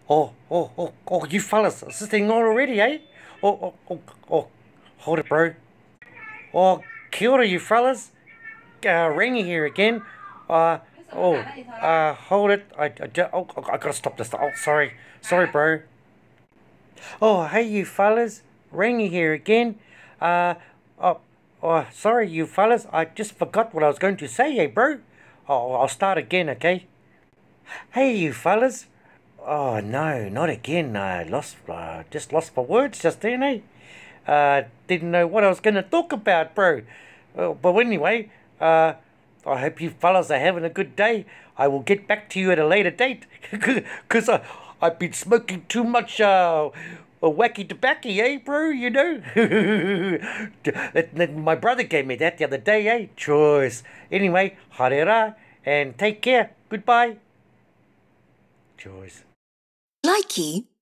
You fellas, is this thing on already, eh? Hold it, bro. Oh, kia ora, you fellas. Rangy here again. Uh, hold it. I gotta stop this. Oh, sorry, bro. Oh, hey, you fellas. Rangy here again. Uh, oh, sorry, you fellas. I just forgot what I was going to say, eh, bro? Oh, I'll start again, okay? Hey, you fellas. Oh no, not again. I just lost for words just then, eh? Didn't know what I was going to talk about, bro. But anyway, I hope you fellas are having a good day. I will get back to you at a later date, cause I've been smoking too much wacky tobacco, eh, bro? You know. My brother gave me that the other day, eh? Choice. Anyway, harera, and take care. Goodbye. Choice. Likey